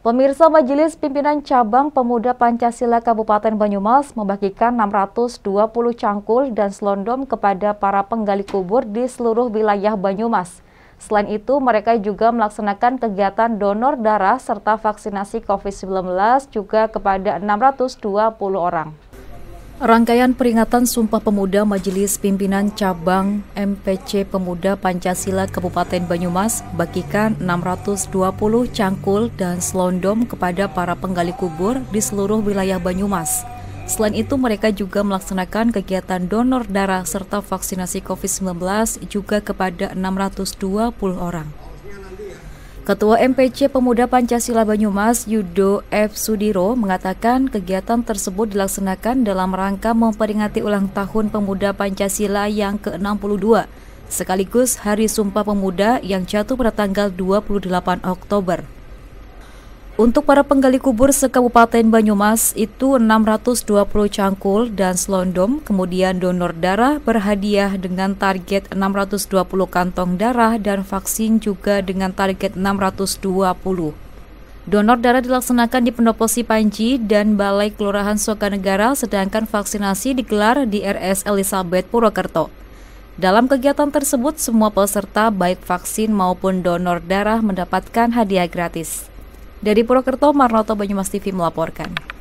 Pemirsa, Majelis Pimpinan Cabang Pemuda Pancasila Kabupaten Banyumas membagikan 620 cangkul dan selondom kepada para penggali kubur di seluruh wilayah Banyumas. Selain itu, mereka juga melaksanakan kegiatan donor darah serta vaksinasi COVID-19 juga kepada 620 orang. Rangkaian peringatan Sumpah Pemuda Majelis Pimpinan Cabang MPC Pemuda Pancasila Kabupaten Banyumas bagikan 620 cangkul dan selondom kepada para penggali kubur di seluruh wilayah Banyumas. Selain itu, mereka juga melaksanakan kegiatan donor darah serta vaksinasi COVID-19 juga kepada 620 orang. Ketua MPC Pemuda Pancasila Banyumas, Yudo F. Sudiro, mengatakan kegiatan tersebut dilaksanakan dalam rangka memperingati ulang tahun Pemuda Pancasila yang ke-62, sekaligus Hari Sumpah Pemuda yang jatuh pada tanggal 28 Oktober. Untuk para penggali kubur se-Kabupaten Banyumas itu 620 cangkul dan selondom, kemudian donor darah berhadiah dengan target 620 kantong darah dan vaksin juga dengan target 620. Donor darah dilaksanakan di Pendopo Sipanji dan Balai Kelurahan Sokanegara, sedangkan vaksinasi digelar di RS Elizabeth Purwokerto. Dalam kegiatan tersebut, semua peserta baik vaksin maupun donor darah mendapatkan hadiah gratis. Dari Purwokerto, Marnoto, Banyumas TV melaporkan.